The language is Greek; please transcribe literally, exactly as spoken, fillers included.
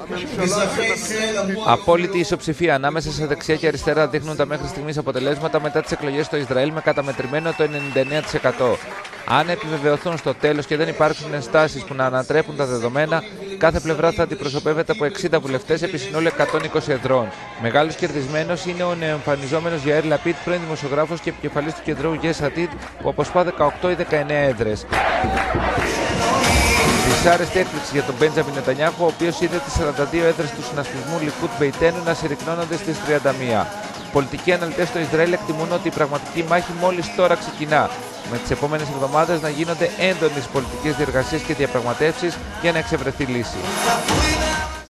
Απόλυτη ισοψηφία ανάμεσα σε δεξιά και αριστερά δείχνουν τα μέχρι στιγμής αποτελέσματα μετά τις εκλογές στο Ισραήλ με καταμετρημένο το ενενήντα εννέα τοις εκατό. Αν επιβεβαιωθούν στο τέλος και δεν υπάρξουν ενστάσεις που να ανατρέπουν τα δεδομένα, κάθε πλευρά θα αντιπροσωπεύεται από εξήντα βουλευτές επί συνόλου εκατόν είκοσι εδρών. Μεγάλος κερδισμένος είναι ο νεοεμφανιζόμενος Γιαήρ Λαπίτ, πρώην δημοσιογράφος και επικεφαλής του κεντρώου Yes Atid, που αποσπά δεκαοκτώ ή δεκαεννέα έδρες. Δυσάρεστη έκπληξη για τον Μπέντζαμιν Νετανιάχου, ο οποίος είδε τις σαράντα δύο έδρες του συνασπισμού Λικούτ Μπεϊτένου να συρρυκνώνονται στις τριάντα μία. Πολιτικοί αναλυτές στο Ισραήλ εκτιμούν ότι η πραγματική μάχη μόλις τώρα ξεκινά, με τις επόμενες εβδομάδες να γίνονται έντονες πολιτικές διεργασίες και διαπραγματεύσεις για να εξευρεθεί λύση.